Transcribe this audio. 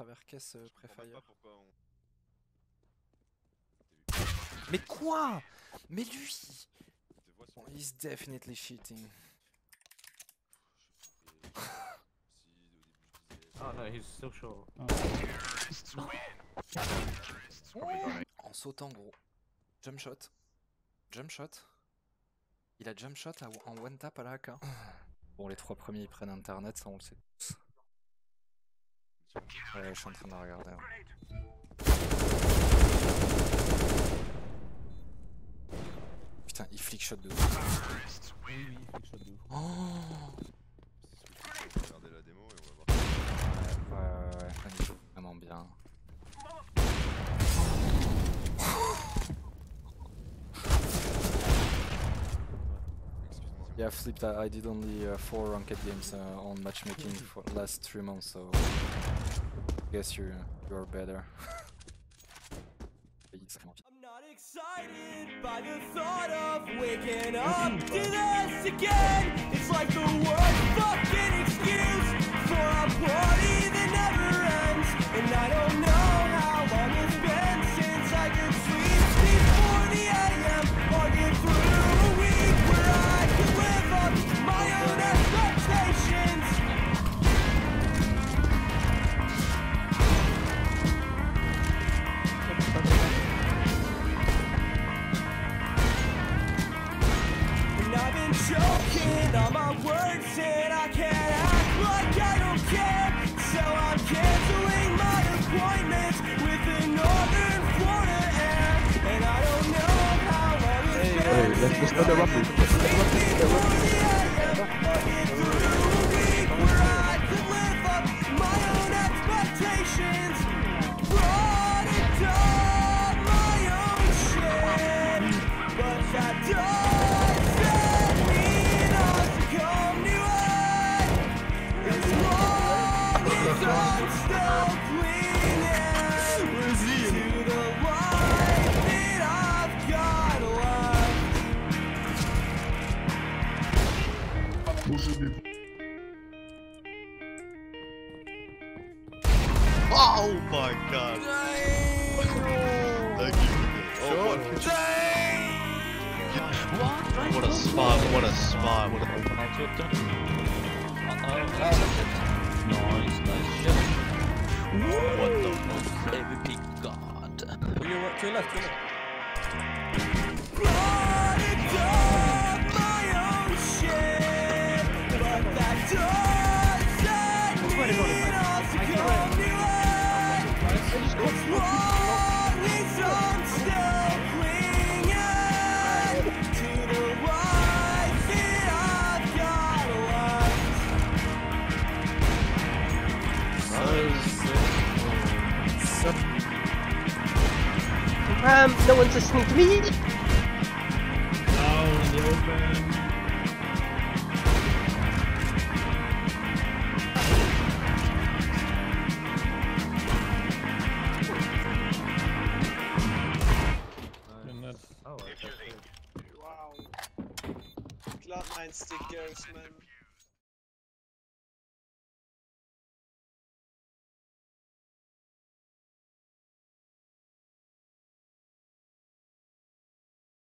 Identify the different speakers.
Speaker 1: travers caisse Prefire.
Speaker 2: On...
Speaker 1: Mais quoi? Mais lui! Oh, he's definitely cheating.
Speaker 3: Oh no, he's still short. Oh.
Speaker 1: En sautant gros. Jump shot. Jump shot. Il a jump shot en one tap à la AK. Bon, les 3 premiers ils prennent internet, ça on le sait tous. Ouais, je suis en train de la regarder. Ouais. Putain, il flick shot de ouf.
Speaker 3: Oui, il flick shot de ouf.
Speaker 1: Oh,
Speaker 2: Regardez la démo et on va voir.
Speaker 1: ouais, il joue vraiment bien. Yeah, Flip, I did only 4 ranked games on matchmaking for the last 3 months, so I guess you're better.
Speaker 4: I'm not excited by the thought of waking up to this again. It's like the worst fucking excuse for a party that never ends. And I don't know how long it's been since I could sleep before the AM or get through a week where I could live up to my own expectations. And I've been choking on my words and I can't act like I don't care. So I'm canceling my appointments with the Northern Florida Air. And I don't know how long it's been since I could sleep before the AM or get through a week where I could live up to my own expectations. Product of my own shit, but that doesn't mean I'll succumb to it. As long as I'm still clinging to the life that I've got left.
Speaker 2: Oh my god! Thank you. Oh, what a spot, what a spot, what a... What the fuck?
Speaker 5: MVP God.
Speaker 4: To your left. Product of my own shit, but that doesn't mean I'll succumb to it. As long as I'm still clinging to the life that I've got left.
Speaker 6: No one's listening to me.
Speaker 3: Out in the open.
Speaker 7: Wow. Cloud9 stickers, man.